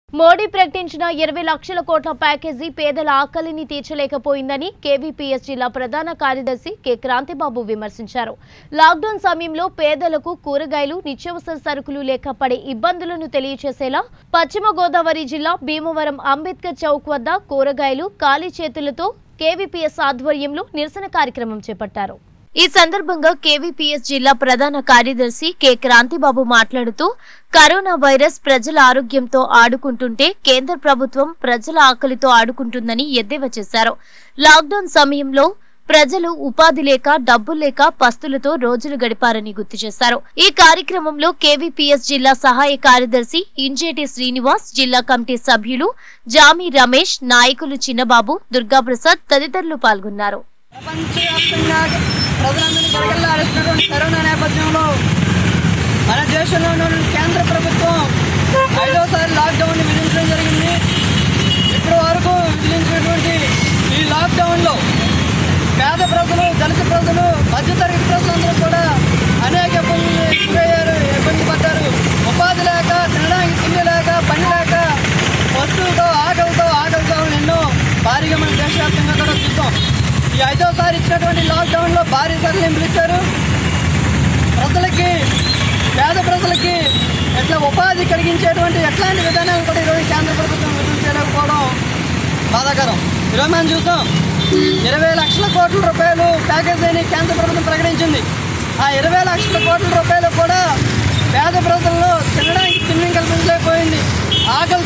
మోడీ ప్రకటించిన 20 లక్షల కోట్ల ప్యాకేజీ పేదల ఆకలిని తీర్చలేకపోయిందని కేవీపీఎస్ జిల్లా ప్రధాన కార్యదర్శి కె క్రాంతిబాబు విమర్శించారు. లాక్డౌన్ సమయంలో పేదలకు కూరగాయలు, నిత్యావసర సరుకులు లేక పడే ఇబ్బందులను తెలియజేసేలా పశ్చిమ గోదావరి జిల్లా భీమవరం అంబేద్కర్ చౌక్ వద్ద కూరగాయలు ఖాళీ చేతులతో కేవీపీఎస్ ఆధ్వర్యంలో నిరసన కార్యక్రమం చేపట్టారు. ఈ సందర్భంగా కేవీపీఎస్ జిల్లా ప్రధాన కార్యదర్శి కె క్రాంతిబాబు మాట్లాడుతూ కరోనా వైరస్ ప్రజల ఆరోగ్యంతో ఆడుకుంటుంటే కేంద్ర ప్రభుత్వం ప్రజల ఆకలితో ఆడుకుంటుందని ఎద్దేవా చేశారు. లాక్డౌన్ సమయంలో ప్రజలు ఉపాధి లేక, డబ్బులు లేక పస్తులతో రోజులు గడిపారని గుర్తు చేశారు. ఈ కార్యక్రమంలో కేవీపీఎస్ జిల్లా సహాయ కార్యదర్శి ఇంజేటి శ్రీనివాస్, జిల్లా కమిటీ సభ్యులు జామి రమేష్, నాయకులు చిన్నబాబు, దుర్గాప్రసాద్ తదితరులు పాల్గొన్నారు. ప్రజలందరినీ గడగడలాడిస్తున్నటువంటి కరోనా నేపథ్యంలో మన దేశంలో ఉన్న కేంద్ర ప్రభుత్వం 5వసారి లాక్డౌన్ విధించడం జరిగింది. ఇప్పటి వరకు విధించినటువంటి ఈ లాక్డౌన్లో పేద ప్రజలు, దళిత ప్రజలు, మధ్యతరగతి ప్రజలందరూ కూడా అనేక ఇబ్బందులు ఎదురయ్యారు, ఇబ్బంది పడ్డారు. ఉపాధి లేక, తినడానికి తిండి లేక, పని లేక, వస్తువులతో ఆకలితో ఎన్నో భారీగా మన దేశవ్యాప్తంగా కూడా చూసాం. ఈ 5వసారి ఇచ్చినటువంటి లాక్డౌన్లో భారీ సడలింపులు ఇచ్చారు. ప్రజలకి, పేద ప్రజలకి ఎట్లా ఉపాధి కలిగించేటువంటి ఎట్లాంటి విధానాలు కూడా ఈరోజు కేంద్ర ప్రభుత్వం విడుదల చేయలేకపోవడం బాధాకరం. ఈరోజు మనం చూసాం 20 లక్షల కోట్ల రూపాయలు ప్యాకేజీని కేంద్ర ప్రభుత్వం ప్రకటించింది. ఆ 20 లక్షల కోట్ల రూపాయలు కూడా పేద ప్రజల్లో తినడానికి తిండి కల్పించలేకపోయింది. ఆకలి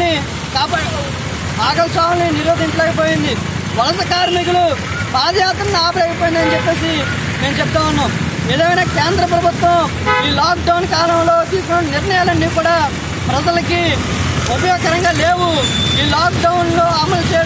చావుల్ని నిరోధించలేకపోయింది. వలస కార్మికులు పాదయాత్రను ఆపలేకపోయిందని చెప్పేసి మేము చెప్తా ఉన్నాం. ఏదైనా కేంద్ర ప్రభుత్వం ఈ లాక్డౌన్ కాలంలో తీసుకున్న నిర్ణయాలన్నీ కూడా ప్రజలకి ఉపయోగకరంగా లేవు. ఈ లాక్డౌన్లో అమలు